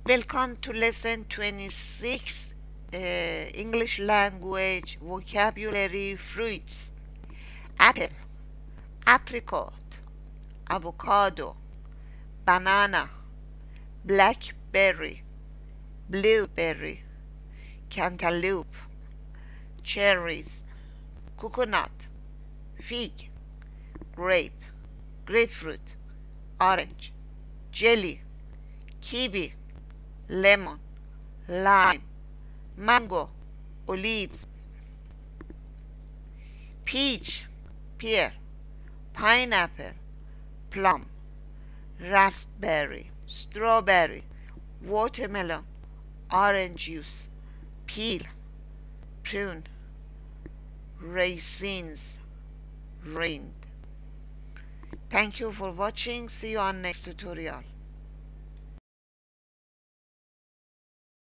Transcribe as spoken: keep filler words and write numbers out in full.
Welcome to lesson twenty-six, uh, English language vocabulary fruits. Apple, apricot, avocado, banana, blackberry, blueberry, cantaloupe, cherries, coconut, fig, grape, grapefruit, orange, jelly, kiwi, lemon, lime, mango, olives, peach, pear, pineapple, plum, raspberry, strawberry, watermelon, orange juice, peel, prune, raisins, rind. Thank you for watching. See you on next tutorial.